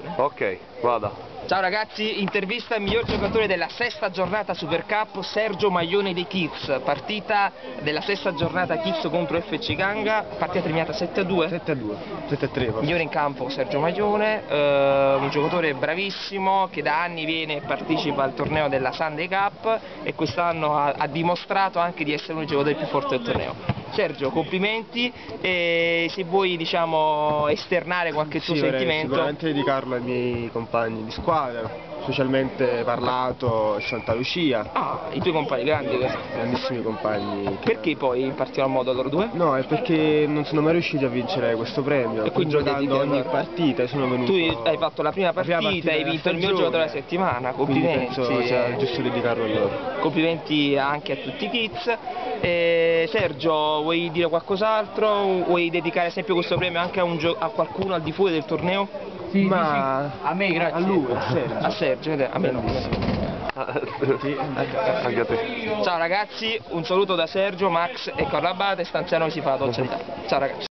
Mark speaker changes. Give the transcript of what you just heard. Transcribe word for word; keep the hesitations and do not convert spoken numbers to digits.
Speaker 1: Ok, vada.
Speaker 2: Ciao ragazzi, intervista al miglior giocatore della sesta giornata Super Cup, Sergio Maglione dei Kids. Partita della sesta giornata Kids contro F C Ganga, partita terminata sette a due.
Speaker 3: sette a due, sette a tre.
Speaker 2: Migliore in campo Sergio Maglione, eh, un giocatore bravissimo che da anni viene e partecipa al torneo della Sunday Cup e quest'anno ha, ha dimostrato anche di essere uno dei giocatori più forti del torneo. Sergio, complimenti, e se vuoi, diciamo, esternare qualche tuo
Speaker 3: sì,
Speaker 2: sentimento.
Speaker 3: Sicuramente dedicarlo ai miei compagni di squadra, specialmente Parlato e Santa Lucia.
Speaker 2: Ah, i tuoi compagni grandi questi.
Speaker 3: Grandissimi compagni.
Speaker 2: Perché poi in particolar modo loro due?
Speaker 3: No, è perché non sono mai riusciti a vincere questo premio,
Speaker 2: e quindi
Speaker 3: giocando ogni partita sono venuto.
Speaker 2: Tu hai fatto la prima partita, la prima partita hai vinto il miglior giocatore della settimana, complimenti.
Speaker 3: Quindi penso sia giusto dedicarlo a loro.
Speaker 2: Complimenti anche a tutti i kids. E Sergio, vuoi dire qualcos'altro? Vuoi dedicare sempre questo premio anche a, un a qualcuno al di fuori del torneo?
Speaker 4: Sì,
Speaker 3: ma
Speaker 4: sì, sì. A me, grazie.
Speaker 3: A lui, a Sergio.
Speaker 2: A Sergio, a me no.
Speaker 1: Sì, anche a te.
Speaker 2: Ciao ragazzi, un saluto da Sergio, Max e Carlo Abate, stanziano che si fa la doccia di Ciao ragazzi.